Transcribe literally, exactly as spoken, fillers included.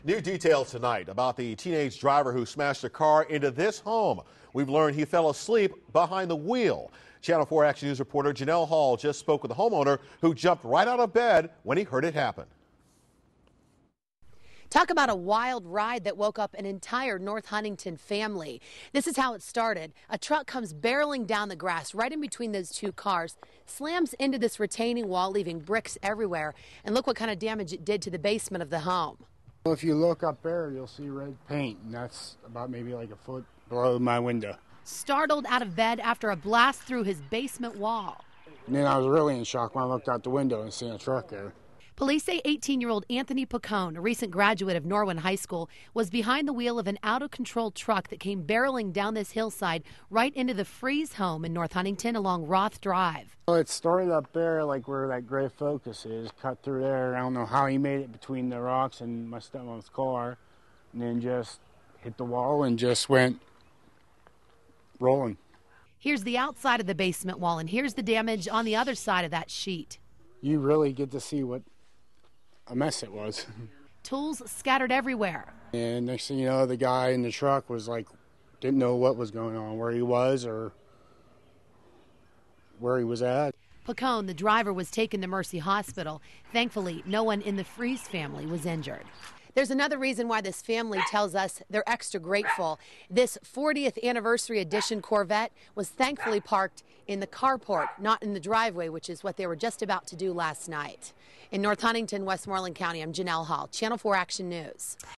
New details tonight about the teenage driver who smashed a car into this home. We've learned he fell asleep behind the wheel. Channel four Action News reporter Janelle Hall just spoke with the homeowner who jumped right out of bed when he heard it happen. Talk about a wild ride that woke up an entire North Huntington family. This is how it started. A truck comes barreling down the grass right in between those two cars, slams into this retaining wall, leaving bricks everywhere. And look what kind of damage it did to the basement of the home. Well, if you look up there, you'll see red paint, and that's about maybe like a foot below my window. Startled out of bed after a blast through his basement wall. And then I was really in shock when I looked out the window and seen a truck there. Police say eighteen-year-old Anthony Picone, a recent graduate of Norwin High School, was behind the wheel of an out-of-control truck that came barreling down this hillside right into the Freeze home in North Huntington along Roth Drive. Well, it started up there, like where that gray Focus is, cut through there. I don't know how he made it between the rocks and my stepmom's car, and then just hit the wall and just went rolling. Here's the outside of the basement wall, and here's the damage on the other side of that sheet. You really get to see what a mess it was. Tools scattered everywhere. And next thing you know, the guy in the truck was like, didn't know what was going on, where he was or where he was at. Picone, the driver, was taken to Mercy Hospital. Thankfully, no one in the Freeze family was injured. There's another reason why this family tells us they're extra grateful. This fortieth anniversary edition Corvette was thankfully parked in the carport, not in the driveway, which is what they were just about to do last night. In North Huntington, Westmoreland County, I'm Janelle Hall, Channel four Action News.